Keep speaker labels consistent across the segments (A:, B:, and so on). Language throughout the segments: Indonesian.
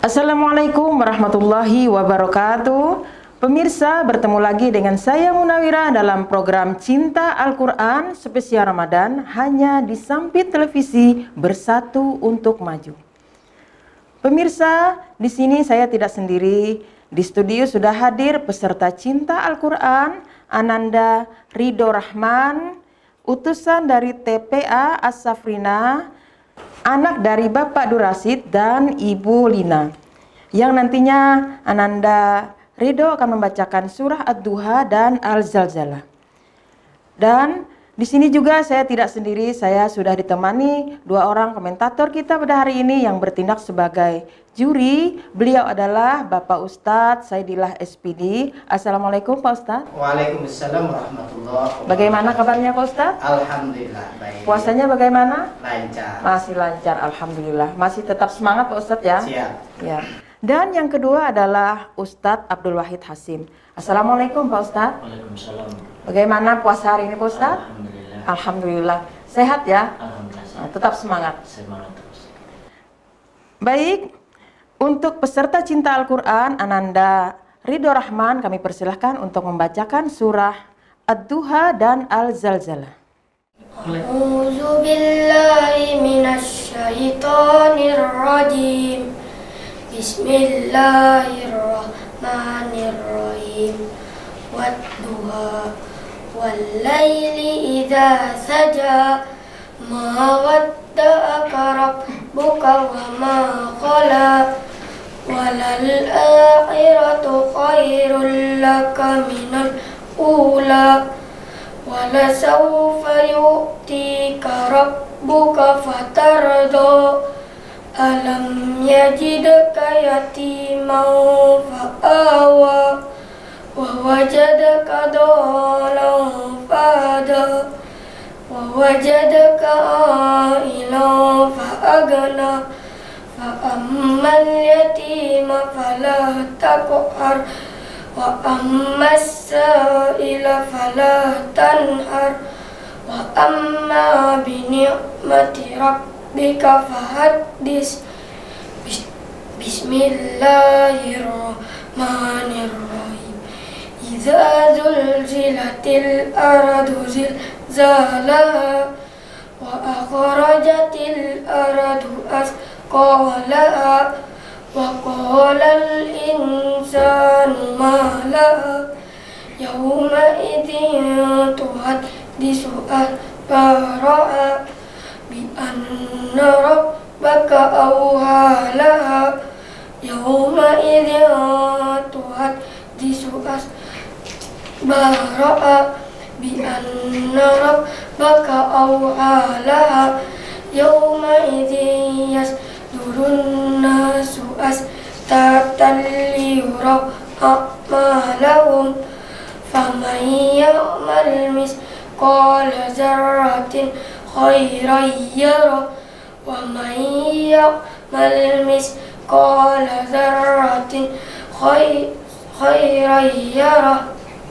A: Assalamualaikum warahmatullahi wabarakatuh. Pemirsa, bertemu lagi dengan saya Munawirah dalam program Cinta Al-Quran spesial Ramadan hanya di Sampit Televisi Bersatu untuk Maju. Pemirsa, di sini saya tidak sendiri. Di studio sudah hadir peserta Cinta Al-Quran, Ananda Ridho Rahman, utusan dari TPA As-Safrina, anak dari Bapak Durasid dan Ibu Lina, yang nantinya Ananda Ridho akan membacakan surah Ad-Duha dan Al-Zalzalah. Dan di sini juga saya tidak sendiri, saya sudah ditemani dua orang komentator kita pada hari ini yang bertindak sebagai juri. Beliau adalah Bapak Ustadz Saidillah SPD. Assalamualaikum Pak Ustadz.
B: Waalaikumsalam warahmatullahi wabarakatuh.
A: Bagaimana kabarnya Pak Ustadz?
B: Alhamdulillah baik.
A: Puasanya bagaimana?
B: Lancar.
A: Masih lancar, alhamdulillah. Masih tetap semangat Pak Ustadz ya?
B: Siap.
A: Ya. Dan yang kedua adalah Ustadz Abdul Wahid Hasim. Assalamualaikum Pak Ustadz.
C: Waalaikumsalam.
A: Bagaimana puasa hari ini Pak Ustadz?
C: Alhamdulillah.
A: Alhamdulillah. Sehat ya?
C: Alhamdulillah.
A: Nah, tetap semangat.
C: Semangat terus.
A: Baik, untuk peserta Cinta Al-Quran, Ananda Ridho Rahman, kami persilahkan untuk membacakan surah Ad-Duha dan Al-Zalzalah.
D: A'udzu billahi minasy syaithanir rajim. Bismillahirrahmanirrahim. Wad-duha wal laili idza saja, ma wadda'aka rabbuka wa ma qala, walal akhiratu khairul laka minal ula, wala sawfa yu'tika rabbuka fatarda, alam yajidka yatiman fa'awa, wa wajadaka dhalan fahada, wa wajadaka a'ilan fa'agna, fa ammal yatima fala taqhar, wa ammas sa'ila fala tanhar, wa amma bi ni'mati rabbika fahaddis. Bismillahirrahmanirrahim. Idza zulzilatil ardu zilzalaha, wa akhrajatil ardu asqalaha, wa qalal insanu ma laha, yawma idzin tuhaddisu akhbaraha, bi anna rabbaka awha laha, yawma idzin tuhaddisu akhbaraha, bi anna rabbaka awha laha, yawma idzin yasdurun nasu astatan liyuraw a'malahum, faman ya'mal misqala dzarratin khairan yarah, wa man ya'mal misqala dzarratin khairan yarah.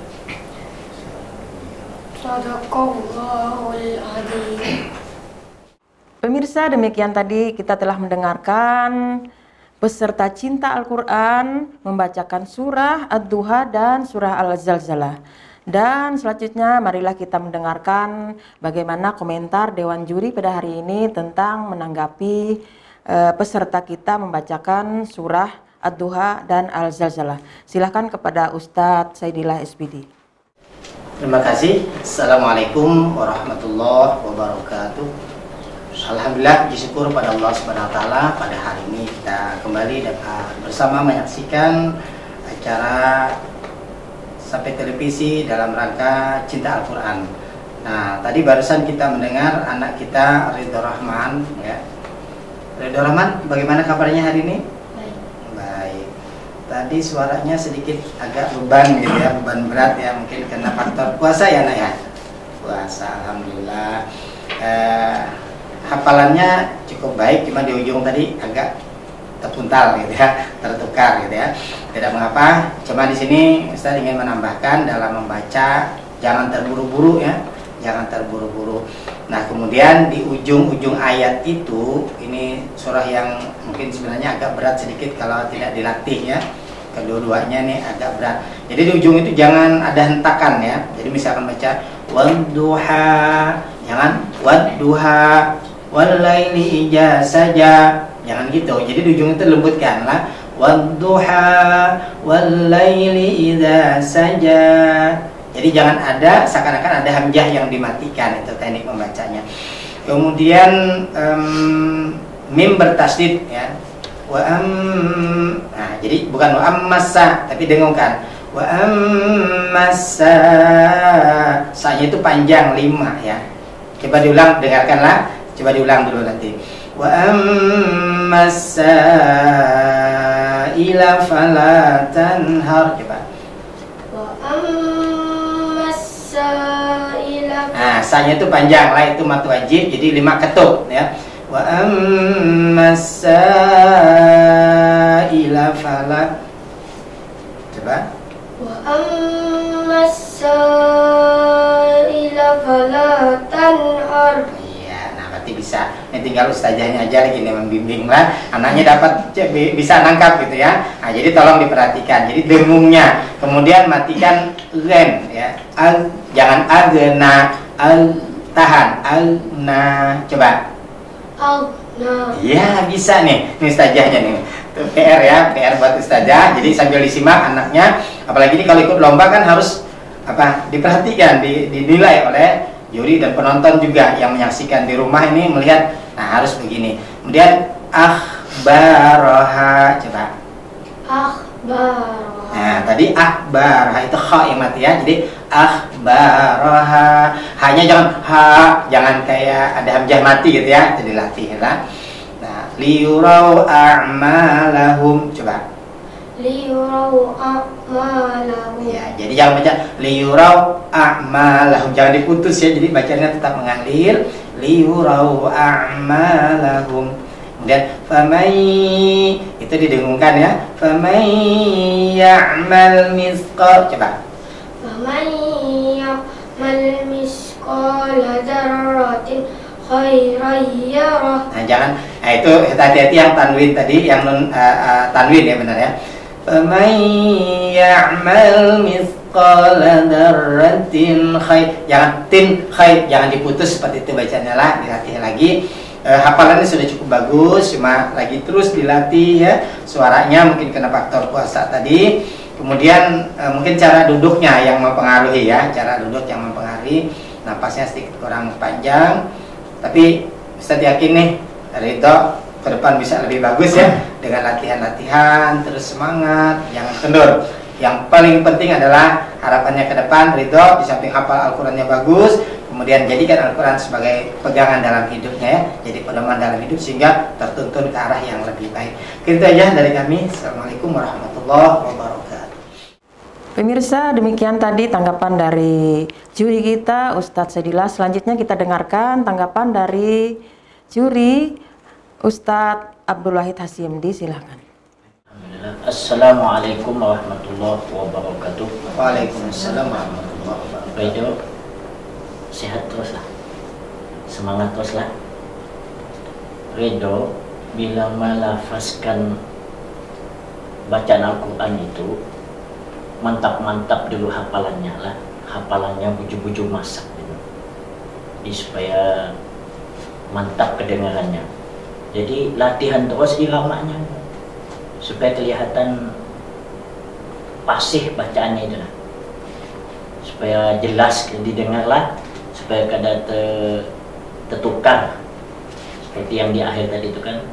D: Shadaqallahul adzim.
A: Pemirsa, demikian tadi kita telah mendengarkan peserta Cinta Al-Quran membacakan surah Ad-Duha dan surah Al-Zalzalah. Dan selanjutnya marilah kita mendengarkan bagaimana komentar Dewan Juri pada hari ini tentang menanggapi peserta kita membacakan surah Ad-Duha dan Al-Zalzalah. Silahkan kepada Ustadz Saidillah SPD.
B: Terima kasih. Assalamualaikum warahmatullahi wabarakatuh. Alhamdulillah, puji syukur pada Allah Subhanahu wa taala, pada hari ini kita kembali dapat bersama menyaksikan acara Sampit Televisi dalam rangka Cinta Al-Quran. Nah, tadi barusan kita mendengar anak kita Ridho Rahman, ya. Ridho Rahman, bagaimana kabarnya hari ini?
D: Baik.
B: Baik. Tadi suaranya sedikit agak beban gitu ya, beban berat ya, mungkin karena faktor puasa ya nak ya. Puasa, alhamdulillah. Hafalannya cukup baik, cuma di ujung tadi agak terpuntal gitu ya, tertukar gitu ya. Tidak mengapa, cuma di sini Ustaz ingin menambahkan dalam membaca jangan terburu-buru ya, jangan terburu-buru. Nah, kemudian di ujung-ujung ayat itu, ini surah yang mungkin sebenarnya agak berat sedikit kalau tidak dilatih ya. Kedua-duanya nih agak berat. Jadi di ujung itu jangan ada hentakan ya. Jadi misalkan baca wadduha, jangan wadduha, walaili ija saja, jangan gitu. Jadi di ujung itu lembutkan lah. Wadduha, walaili idza saja. Jadi jangan ada seakan-akan ada hamzah yang dimatikan, itu teknik membacanya. Kemudian mim bertasdid ya. Nah, jadi bukan wa ammasa tapi dengungkan. Wa ammasa, sa-nya itu panjang 5 ya. Coba diulang, dengarkanlah. Coba diulang dulu nanti. Wa ammasa ila fala tanhar. Coba.
D: Wa ammasa ila.
B: Nah, sa-nya itu panjang lah, itu mad wajib, jadi 5 ketuk ya. Wa ammasa ila fala. Coba.
D: Wa ammasa ila fala tanhar.
B: Iya, nah berarti bisa. Ini tinggal ustazahnya aja lagi nih membimbing lah. Anaknya dapat bisa nangkap gitu ya. Nah, jadi tolong diperhatikan. Jadi dengungnya, kemudian matikan rem ya. Jangan agena, tahan. Nah, coba.
D: Nah.
B: Iya, bisa nih. Ini ustazahnya nih. Itu PR ya, PR buat ustazah. Jadi sambil disimak anaknya, apalagi ini kalau ikut lomba kan harus apa? Diperhatikan, dinilai oleh juri dan penonton juga yang menyaksikan di rumah ini melihat. Nah, harus begini. Kemudian akhbaroha, coba.
D: Akhbaroha.
B: Nah, tadi akhbaroha itu kha yang mati ya. Jadi akhbaroha. Hanya jangan kayak ada hamzah mati gitu ya. Jadi latih ya. Nah, liyurau a'malahum, coba.
D: Liyurau a'malahum.
B: Ya, jadi jangan baca liyurau a'malahum, jangan diputus ya. Jadi bacanya tetap mengalir. Liyurau a'malahum. Kemudian famai, itu didengungkan ya. Famai ya'mal misqal, coba.
D: Famai ya'mal misqala dzarratin khairan yarah.
B: Nah, jangan. Nah, itu hati-hati yang tanwin tadi, yang nun tanwin ya, benar ya. Faman ya'mal mithqala dzarratin khair. Jangan tin khair, jangan diputus seperti itu bacanya lah, dilatih lagi. Hafalannya sudah cukup bagus, cuma lagi terus dilatih ya. Suaranya mungkin kena faktor puasa tadi. Kemudian mungkin cara duduknya yang mempengaruhi ya, cara duduk yang mempengaruhi. Napasnya sedikit kurang panjang. Tapi Ustaz yakin nih Ridho ke depan bisa lebih bagus ya dengan latihan-latihan, terus semangat, jangan kendur. Yang paling penting adalah harapannya ke depan Ridho di samping hafal Al-Qur'annya bagus, kemudian jadikan Al-Qur'an sebagai pegangan dalam hidupnya ya, jadi pedoman dalam hidup sehingga tertuntun ke arah yang lebih baik. Itu aja dari kami. Assalamualaikum warahmatullahi wabarakatuh.
A: Pemirsa, demikian tadi tanggapan dari juri kita, Ustadz Saidillah. Selanjutnya kita dengarkan tanggapan dari juri Ustadz Abdul Wahid Hasyimdi, silahkan.
C: Assalamualaikum warahmatullahi wabarakatuh.
B: Waalaikumsalam warahmatullahi wabarakatuh.
C: Ridho, sehat terus lah, semangat terus lah. Ridho, bila melafazkan bacaan Al-Quran itu mantap-mantap dulu hafalannya lah, hafalannya buju-buju masak gitu. Jadi supaya mantap kedengarannya. Jadi latihan terus iramanya supaya kelihatan fasih bacaannya itu lah. Supaya jelas didengar lah, supaya kada tertukar seperti yang di akhir tadi itu kan,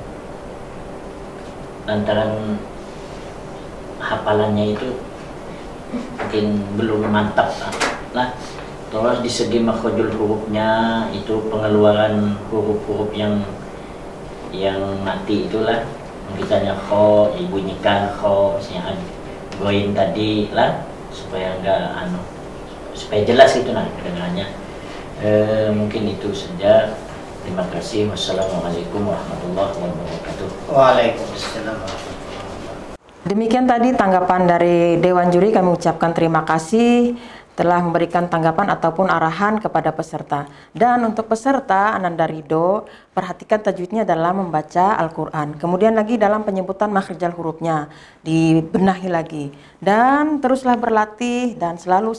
C: lantaran hafalannya itu mungkin belum mantap lah. Terus di segi makhrajul hurufnya itu pengeluaran huruf-huruf yang mati itulah, misalnya kho dibunyikan kho, misalnya goin tadi lah, supaya enggak supaya jelas itu nah kedengarannya. Mungkin itu saja. Terima kasih. Wassalamualaikum warahmatullahi wabarakatuh.
B: Waalaikumsalam warahmatullahi wabarakatuh.
A: Demikian tadi tanggapan dari Dewan Juri, kami ucapkan terima kasih. telah memberikan tanggapan ataupun arahan kepada peserta. Dan untuk peserta Ananda Ridho, perhatikan tajwidnya dalam membaca Al-Quran. Kemudian lagi dalam penyebutan makhrijal hurufnya, dibenahi lagi. Dan teruslah berlatih dan selalu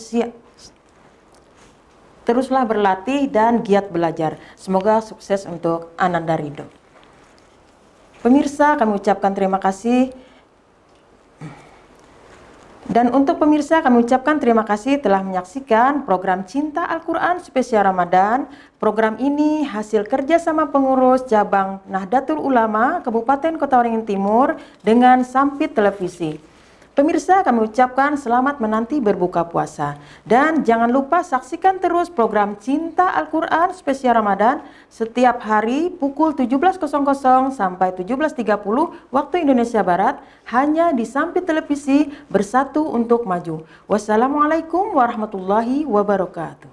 A: teruslah berlatih dan giat belajar. Semoga sukses untuk Ananda Ridho. Pemirsa, kami ucapkan terima kasih. Dan untuk pemirsa, kami ucapkan terima kasih telah menyaksikan program Cinta Al-Quran spesial Ramadan. Program ini hasil kerjasama pengurus cabang Nahdlatul Ulama Kabupaten Kota Waringin Timur dengan Sampit Televisi. Pemirsa, kami ucapkan selamat menanti berbuka puasa. Dan jangan lupa saksikan terus program Cinta Al-Quran spesial Ramadan setiap hari pukul 17.00 sampai 17.30 waktu Indonesia Barat hanya di Sampit Televisi, bersatu untuk maju. Wassalamualaikum warahmatullahi wabarakatuh.